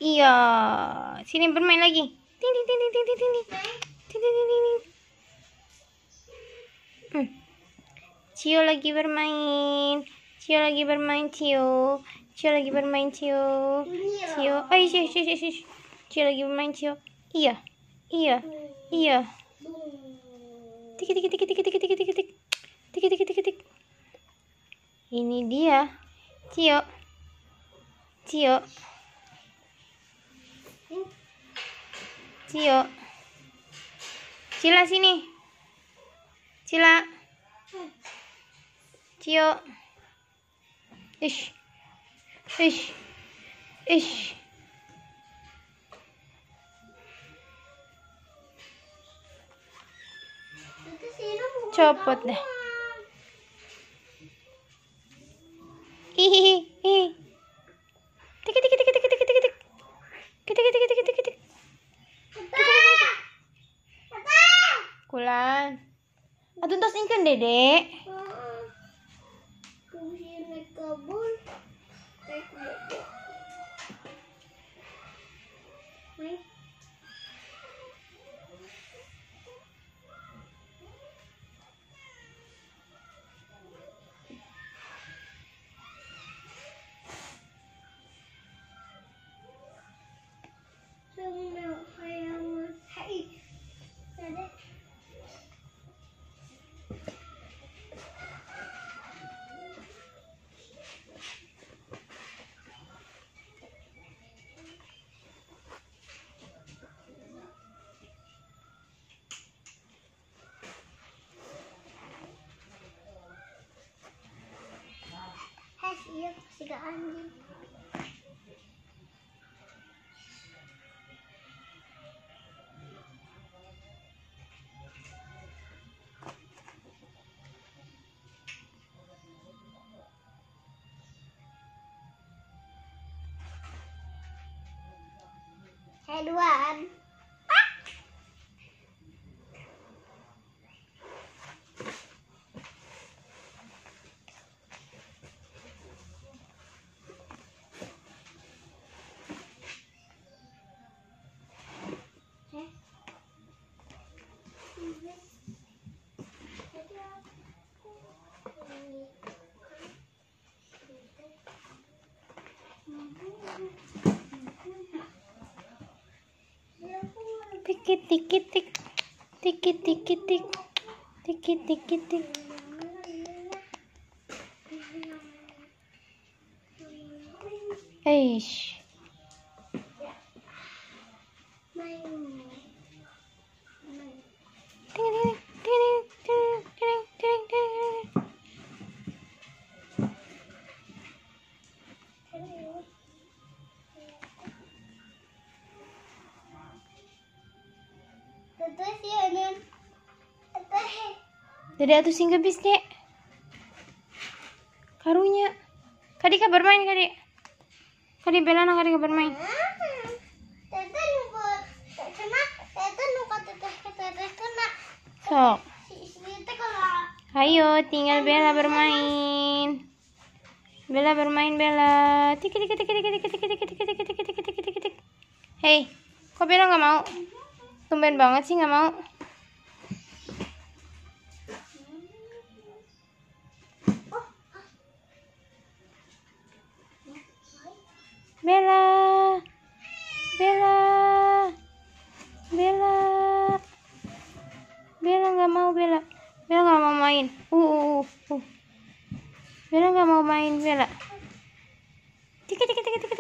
Iya. Sini bermain lagi. Ting ting ting ting ting ting ting. Ting ting ting ting. Cio lagi bermain. Cio lagi bermain, Cio. Cio lagi bermain, Cio. Cio. Ay, Cio lagi bermain, Cio. Iya. Iya. Iya. Tik tik tik tik tik tik tik tik tik. Tik tik tik tik. Ini dia. Cio. Cio. Cio. Cila sini. Cila. Cio. Ish. Ish. Ish. Copot dah. Hihihi. Tik tik tik tik tik tik tik tik. Tik tik tik tik tik tik. Kulan. Atun tos ingkeun Dedek. Iya, siga anjing. Heduan. Tikit tikit tik. Tikit tikit tik. Tikit tikit tik. Eish. Dede atuh singga bis dek. Karunya. Kadika bermain kadi. Kadi belana kadika bermain. Sok. Ayo tinggal Bella bermain. Bella bermain Bella. Tik tik tik tik tik tik tik tik tik tik tik tik tik tik. Hei, kok Bella nggak mau? Tumben banget sih nggak mau. Bella, Bella, Bella, Bella nggak mau Bella, Bella nggak mau main. Bella nggak mau main Bella. Tik tik tik tik.